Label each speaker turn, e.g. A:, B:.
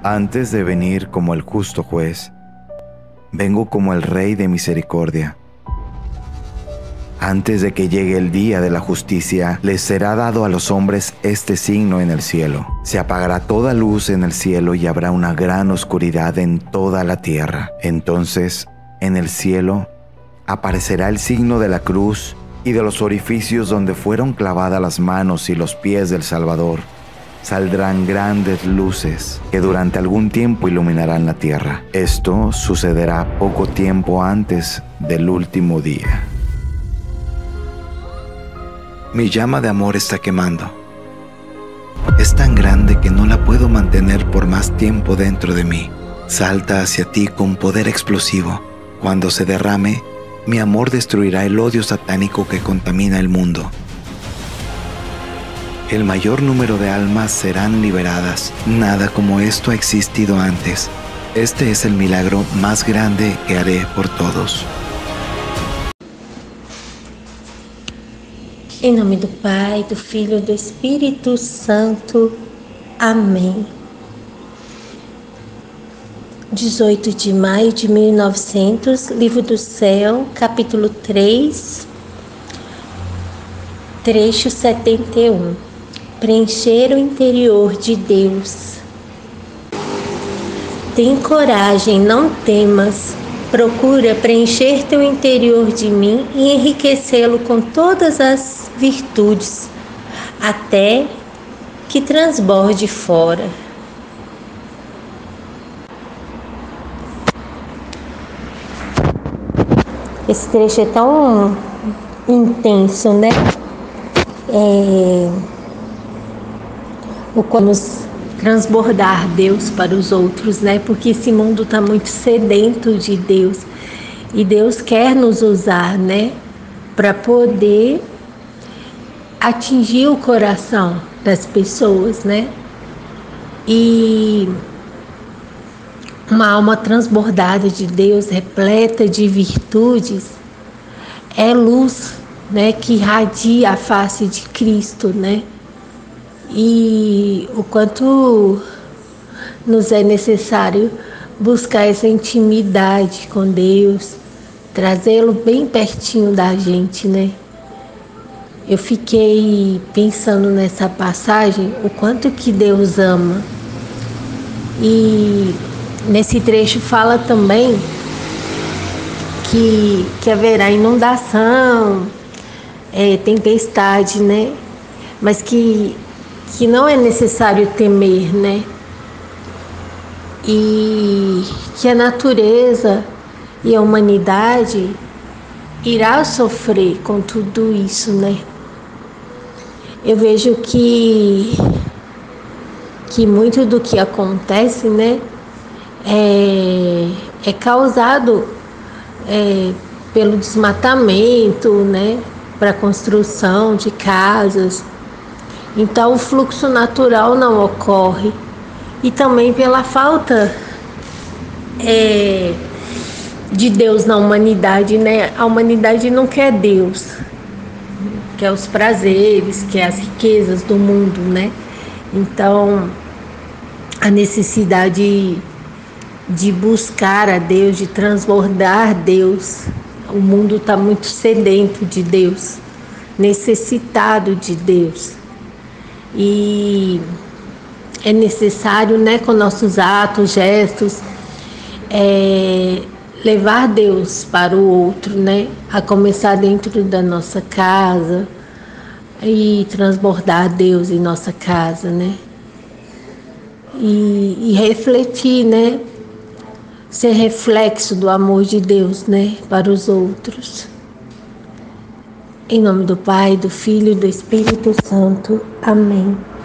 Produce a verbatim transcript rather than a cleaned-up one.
A: Antes de venir como el justo juez, vengo como el Rey de misericordia. Antes de que llegue el día de la justicia, les será dado a los hombres este signo en el cielo. Se apagará toda luz en el cielo y habrá una gran oscuridad en toda la tierra. Entonces, en el cielo, aparecerá el signo de la cruz y de los orificios donde fueron clavadas las manos y los pies del Salvador. Saldrán grandes luces que durante algún tiempo iluminarán la tierra. Esto sucederá poco tiempo antes del último día. Mi llama de amor está quemando. Es tan grande que no la puedo mantener por más tiempo dentro de mí. Salta hacia ti con poder explosivo. Cuando se derrame, mi amor destruirá el odio satánico que contamina el mundo. El mayor número de almas serán liberadas. Nada como esto ha existido antes. Este es el milagro más grande que haré por todos.
B: Em nome do Pai, do Filho e do Espírito Santo. Amém. dezoito de maio de mil e novecentos, Livro do Céu, capítulo três, trecho setenta e um. Preencher o interior de Deus. Tem coragem, não temas. Procura preencher teu interior de mim e enriquecê-lo com todas as virtudes, até que transborde fora. Esse trecho é tão intenso, né? É... O como transbordar Deus para os outros, né? Porque esse mundo está muito sedento de Deus e Deus quer nos usar, né? Para poder atingir o coração das pessoas, né? E uma alma transbordada de Deus, repleta de virtudes, é luz, né? Que irradia a face de Cristo, né? E o quanto nos é necessário buscar essa intimidade com Deus, trazê-lo bem pertinho da gente, né? Eu fiquei pensando nessa passagem, o quanto que Deus ama. E nesse trecho fala também que, que haverá inundação, é, tempestade, né? Mas que que não é necessário temer, né? E que a natureza e a humanidade irá sofrer com tudo isso, né? Eu vejo que que muito do que acontece, né, é, é causado é, pelo desmatamento, né, para a construção de casas. Então o fluxo natural não ocorre e também pela falta é, de Deus na humanidade, né? A humanidade não quer Deus, quer os prazeres, quer as riquezas do mundo, né? Então a necessidade de buscar a Deus, de transbordar Deus, o mundo está muito sedento de Deus, necessitado de Deus. E é necessário, né, com nossos atos, gestos, é, levar Deus para o outro, né, a começar dentro da nossa casa e transbordar Deus em nossa casa, né, e, e refletir, né, ser reflexo do amor de Deus, né, para os outros. Em nome do Pai, do Filho e do Espírito Santo. Amém.